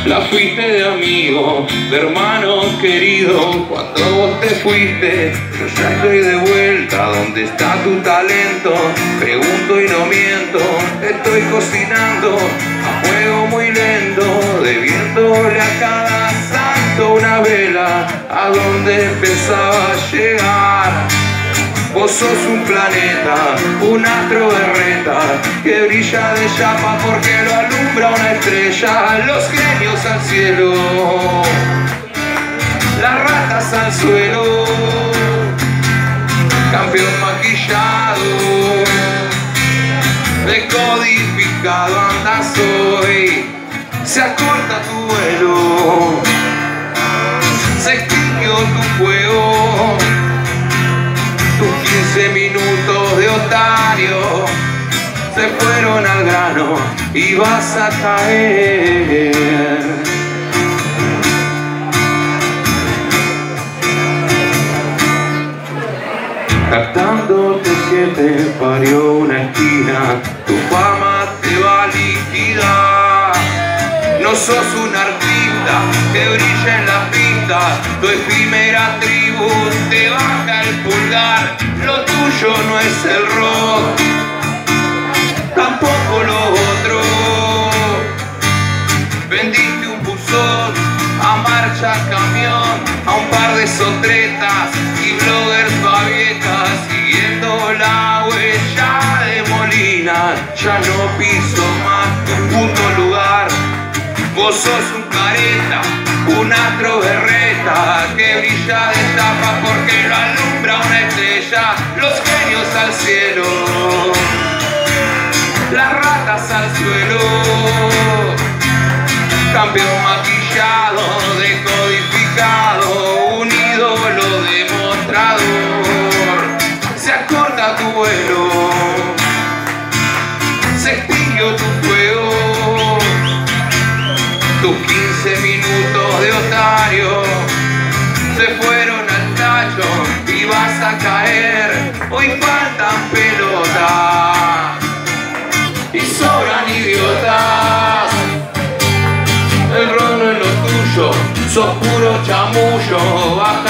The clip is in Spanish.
La fuiste de amigo, de hermano querido. Cuando vos te fuiste, yo ya estoy de vuelta. ¿Dónde está tu talento? Pregunto y no miento. Estoy cocinando a fuego muy lento, debiéndole a cada santo una vela a donde empezaba a llegar. Vos sos un planeta, un astro berreta que brilla de llama porque lo alumbra una estrella. Los genios al cielo, las ratas al suelo, campeón maquillado, decodificado andas hoy. Se acorta tu vuelo, se extinguió tu fuego. Tus 15 minutos de otario se fueron al grano y vas a caer. Captándote que te parió una esquina, tu fama te va a liquidar. No sos un artista que brilla en la pista, tu efímera tribu te baja el pulgar. Lo tuyo no es el rock, tampoco lo otro. Vendiste un buzón a marcha camión, a un par de sotretas y bloggers babietas, siguiendo la huella de Molina. Ya no piso más tu puto lugar. Vos sos un careta, un astro berreta que brilla de tapa porque lo alumbra una estrella. Los genios al cielo, las ratas al suelo, campeón maquillado, decodificado, un ídolo demostrador. Se acorta tu vuelo, se extinguió tu fuego. Tus 15 minutos de otario se fueron al tacho y vas a caer. Hoy faltan pelotas y sobran idiotas. El rock no es lo tuyo, sos puro chamullo.